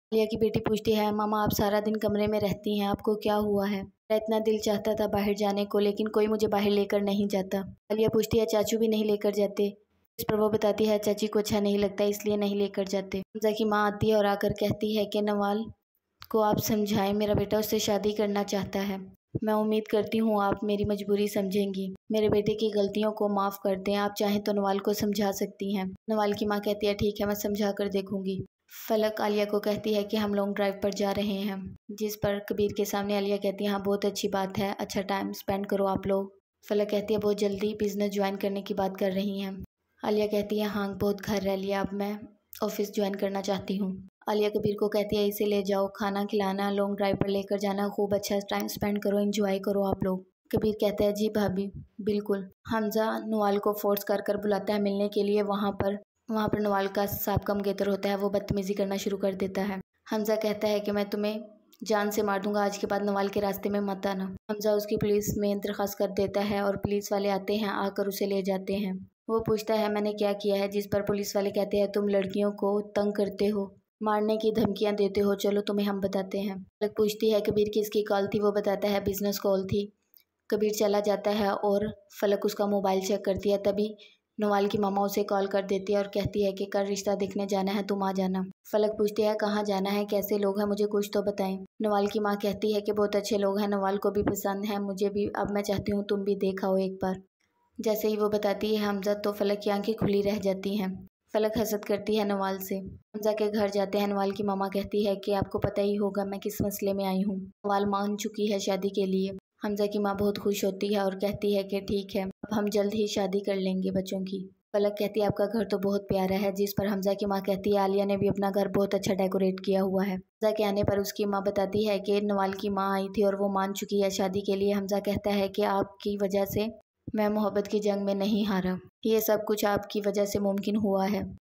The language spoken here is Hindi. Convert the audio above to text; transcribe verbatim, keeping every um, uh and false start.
आलिया की बेटी पूछती है, मामा आप सारा दिन कमरे में रहती हैं, आपको क्या हुआ है? मेरा इतना दिल चाहता था बाहर जाने को, लेकिन कोई मुझे बाहर लेकर नहीं जाता। आलिया पूछती है, चाचू भी नहीं लेकर जाते? इस पर वो बताती है, चाची को अच्छा नहीं लगता इसलिए नहीं लेकर जाते। हमजा की माँ आती है और आकर कहती है कि नवाल को आप समझाएं, मेरा बेटा उससे शादी करना चाहता है। मैं उम्मीद करती हूँ आप मेरी मजबूरी समझेंगी, मेरे बेटे की गलतियों को माफ़ कर दें। आप चाहें तो नवाल को समझा सकती हैं। नवाल की माँ कहती है, ठीक है मैं समझा कर देखूंगी। फलक आलिया को कहती है कि हम लॉन्ग ड्राइव पर जा रहे हैं, जिस पर कबीर के सामने आलिया कहती है, हाँ बहुत अच्छी बात है, अच्छा टाइम स्पेंड करो आप लोग। फलक कहती है, बहुत जल्दी बिजनेस ज्वाइन करने की बात कर रही हैं। आलिया कहती है, हाँ बहुत घर रह लिया, अब मैं ऑफिस ज्वाइन करना चाहती हूँ। आलिया कबीर को कहती है, इसे ले जाओ, खाना खिलाना, लॉन्ग ड्राइव पर लेकर जाना, खूब अच्छा टाइम स्पेंड करो, एंजॉय करो आप लोग। कबीर कहता है, जी भाभी बिल्कुल। हमजा नवाल को फोर्स कर कर बुलाता है मिलने के लिए। वहाँ पर वहाँ पर नवाल का साहब का मंगेतर होता है, वो बदतमीज़ी करना शुरू कर देता है। हमजा कहता है कि मैं तुम्हें जान से मार दूंगा, आज के बाद नवाल के रास्ते में मत आना। हमजा उसकी पुलिस में दरख्वास्त कर देता है और पुलिस वाले आते हैं, आकर उसे ले जाते हैं। वो पूछता है, मैंने क्या किया है? जिस पर पुलिस वाले कहते हैं, तुम लड़कियों को तंग करते हो, मारने की धमकियां देते हो, चलो तुम्हें हम बताते हैं। फलक पूछती है, कबीर किसकी कॉल थी? वो बताता है, बिजनेस कॉल थी। कबीर चला जाता है और फलक उसका मोबाइल चेक करती है। तभी नवाल की मामा उसे कॉल कर देती है और कहती है कि कल रिश्ता देखने जाना है, तुम आ जाना। फलक पूछती है, कहाँ जाना है, कैसे लोग हैं, मुझे कुछ तो बताएं। नवाल की माँ कहती है कि बहुत अच्छे लोग हैं, नवाल को भी पसंद है, मुझे भी, अब मैं चाहती हूँ तुम भी देखाओ एक बार। जैसे ही वो बताती है हमजा, तो फलक की आंखें खुली रह जाती हैं। फलक हसद करती है नवाल से। हमजा के घर जाते हैं। नवाल की मामा कहती है कि आपको पता ही होगा मैं किस मसले में आई हूँ, नवाल मान चुकी है शादी के लिए। हमजा की माँ बहुत खुश होती है और कहती है कि ठीक है, अब हम जल्द ही शादी कर लेंगे बच्चों की। फलक कहती है, आपका घर तो बहुत प्यारा है। जिस पर हमजा की माँ कहती है, आलिया ने भी अपना घर बहुत अच्छा डेकोरेट किया हुआ है। हमजा के आने पर उसकी माँ बताती है कि नवाल की माँ आई थी और वो मान चुकी है शादी के लिए। हमजा कहता है कि आपकी वजह से मैं मोहब्बत की जंग में नहीं हारा, ये सब कुछ आपकी वजह से मुमकिन हुआ है।